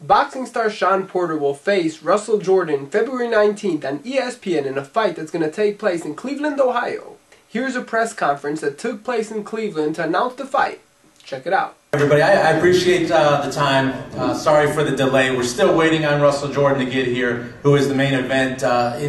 Boxing star Shawn Porter will face Russell Jordan February 19th on ESPN in a fight that's going to take place in Cleveland, Ohio. Here's a press conference that took place in Cleveland to announce the fight. Check it out. Everybody, I appreciate the time. Sorry for the delay. We're still waiting on Russell Jordan to get here, who is the main event,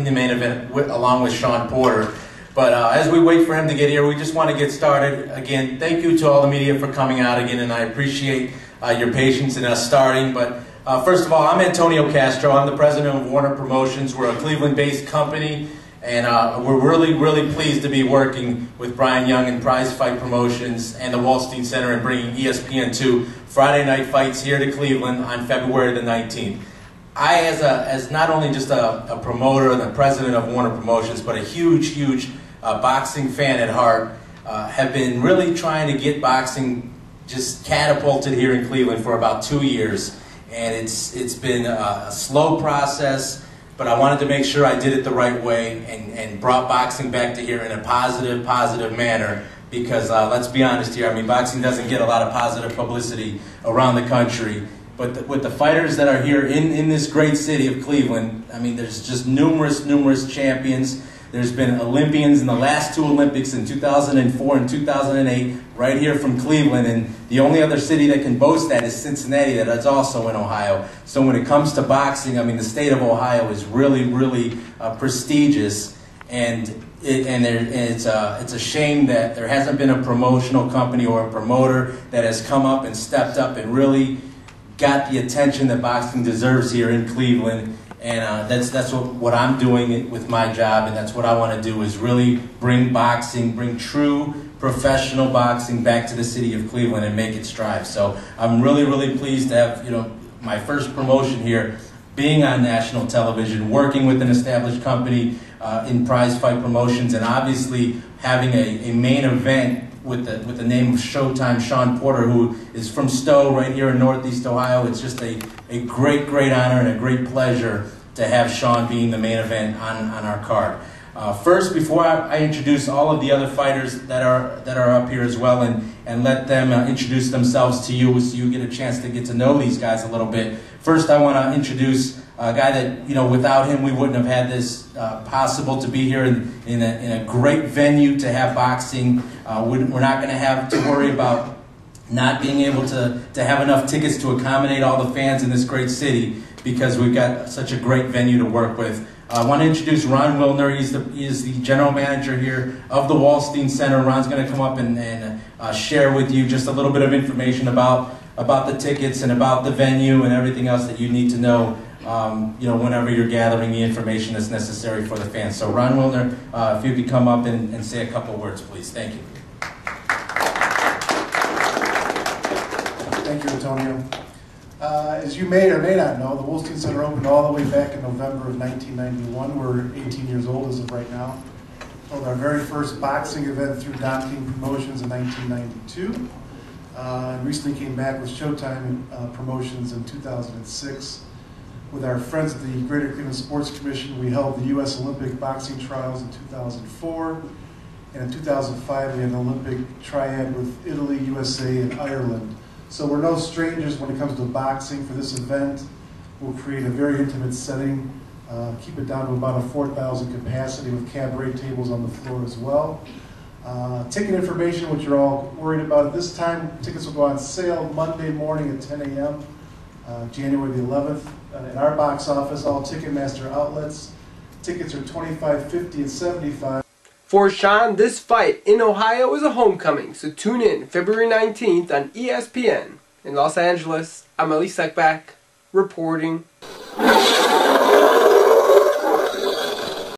along with Shawn Porter. But as we wait for him to get here, we just want to get started. Again, thank you to all the media for coming out again, and I appreciate your patience in us starting. But first of all, I'm Antonio Castro. I'm the president of Warner Promotions. We're a Cleveland-based company, and we're really pleased to be working with Brian Young and Prize Fight Promotions and the Wallstein Center and bringing ESPN2 Friday Night Fights here to Cleveland on February the 19th. I, as not only just a promoter and the president of Warner Promotions, but a huge boxing fan at heart, have been really trying to get boxing just catapulted here in Cleveland for about 2 years. And it's been a slow process, but I wanted to make sure I did it the right way and brought boxing back to here in a positive manner. Because let's be honest here, I mean, boxing doesn't get a lot of positive publicity around the country. But with the fighters that are here in this great city of Cleveland, I mean, there's just numerous champions. There's been Olympians in the last 2 Olympics in 2004 and 2008, right here from Cleveland. And the only other city that can boast that is Cincinnati, that is also in Ohio. So when it comes to boxing, I mean, the state of Ohio is really prestigious. And it's a shame that there hasn't been a promotional company or a promoter that has come up and stepped up and really got the attention that boxing deserves here in Cleveland. And that's what I'm doing with my job, and that's what I want to do, is really bring boxing, bring true professional boxing back to the city of Cleveland and make it strive. So I'm really pleased to have, my first promotion here, being on national television, working with an established company in Prize Fight Promotions, and obviously having a main event with the name of Showtime, Shawn Porter, who is from Stowe, right here in Northeast Ohio. It's just a great honor and a great pleasure to have Shawn being the main event on our card. First, before I introduce all of the other fighters that are up here as well, and let them introduce themselves to you, so you get a chance to get to know these guys a little bit. First, I want to introduce a guy that, without him we wouldn't have had this possible, to be here in a great venue to have boxing. We're not going to have to worry about not being able to have enough tickets to accommodate all the fans in this great city, because we've got such a great venue to work with. I want to introduce Ron Wilner. He is the general manager here of the Wallstein Center. Ron's going to come up and share with you just a little bit of information about the tickets and about the venue and everything else that you need to know, whenever you're gathering the information that's necessary for the fans. So Ron Wilner, if you could come up and say a couple words, please. Thank you. Thank you, Antonio. As you may or may not know, the Wallstein Center opened all the way back in November of 1991. We're 18 years old as of right now. Held our very first boxing event through Don King Promotions in 1992. And recently came back with Showtime Promotions in 2006. With our friends at the Greater Cleveland Sports Commission, we held the U.S. Olympic boxing trials in 2004. And in 2005, we had an Olympic triad with Italy, USA, and Ireland. So we're no strangers when it comes to boxing. For this event, we'll create a very intimate setting, keep it down to about a 4,000 capacity with cabaret tables on the floor as well. Ticket information, which you're all worried about at this time, tickets will go on sale Monday morning at 10 a.m., January the 11th. In our box office, all Ticketmaster outlets. Tickets are $25, $50, and $75. For Shawn, this fight in Ohio is a homecoming, so tune in February 19th on ESPN. In Los Angeles, I'm Ali Sekbak, reporting